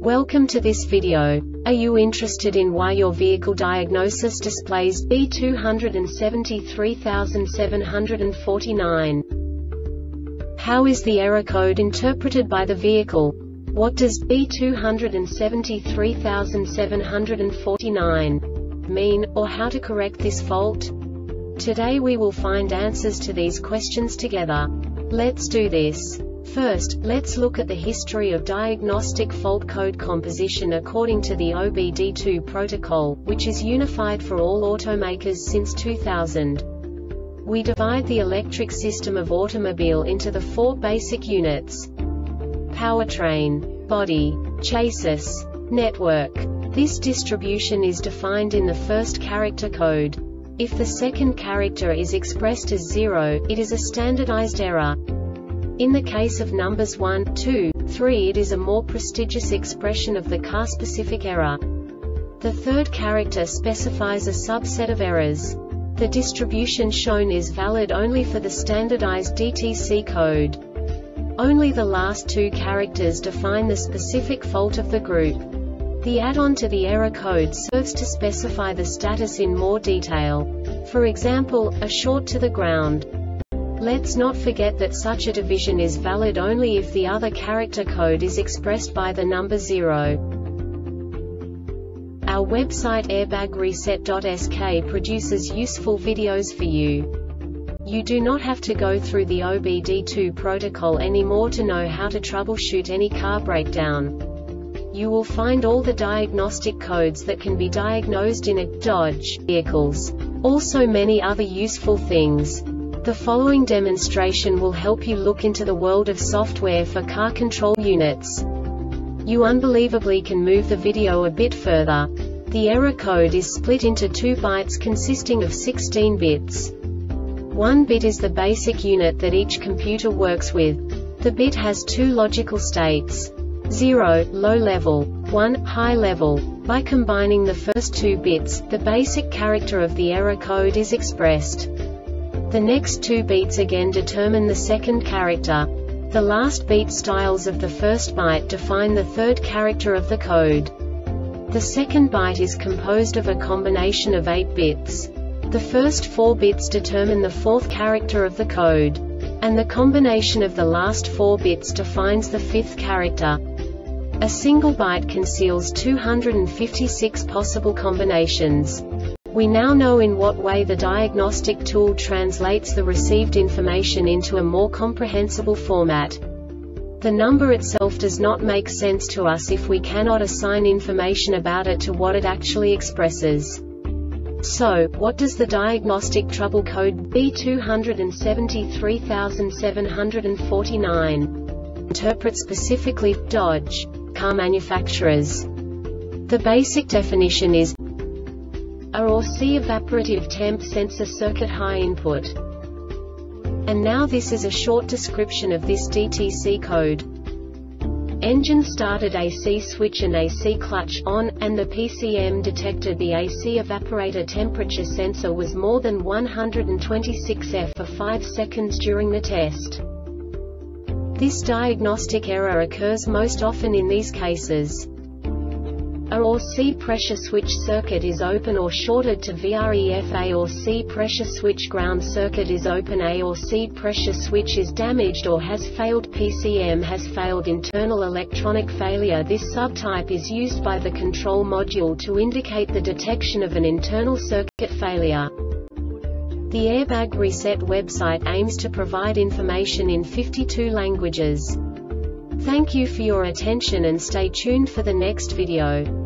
Welcome to this video. Are you interested in why your vehicle diagnosis displays B273749? How is the error code interpreted by the vehicle? What does B273749 mean, or how to correct this fault? Today we will find answers to these questions together. Let's do this. First, let's look at the history of diagnostic fault code composition according to the OBD2 protocol, which is unified for all automakers since 2000. We divide the electric system of automobile into the four basic units: powertrain, body, chassis, network. This distribution is defined in the first character code. If the second character is expressed as 0, it is a standardized error. In the case of numbers 1, 2, 3, it is a more prestigious expression of the car-specific error. The third character specifies a subset of errors. The distribution shown is valid only for the standardized DTC code. Only the last two characters define the specific fault of the group. The add-on to the error code serves to specify the status in more detail. For example, a short to the ground. Let's not forget that such a division is valid only if the other character code is expressed by the number 0. Our website airbagreset.sk produces useful videos for you. You do not have to go through the OBD2 protocol anymore to know how to troubleshoot any car breakdown. You will find all the diagnostic codes that can be diagnosed in a Dodge vehicles. Also many other useful things. The following demonstration will help you look into the world of software for car control units. You unbelievably can move the video a bit further. The error code is split into 2 bytes consisting of 16 bits. 1 bit is the basic unit that each computer works with. The bit has 2 logical states: 0, low level, 1, high level. By combining the first 2 bits, the basic character of the error code is expressed. The next 2 beats again determine the second character. The last beat styles of the first byte define the third character of the code. The second byte is composed of a combination of 8 bits. The first 4 bits determine the fourth character of the code. And the combination of the last 4 bits defines the fifth character. A single byte conceals 256 possible combinations. We now know in what way the diagnostic tool translates the received information into a more comprehensible format. The number itself does not make sense to us if we cannot assign information about it to what it actually expresses. So, what does the diagnostic trouble code B273749 interpret specifically for Dodge car manufacturers? The basic definition is A or C evaporative temp sensor circuit high input. And now this is a short description of this DTC code. Engine started AC switch and AC clutch on, and the PCM detected the AC evaporator temperature sensor was more than 126 F for 5 seconds during the test. This diagnostic error occurs most often in these cases. A or C pressure switch circuit is open or shorted to VREF. A or C pressure switch ground circuit is open. A or C pressure switch is damaged or has failed. PCM has failed. Internal electronic failure. This subtype is used by the control module to indicate the detection of an internal circuit failure. The Airbag Reset website aims to provide information in 52 languages. Thank you for your attention and stay tuned for the next video.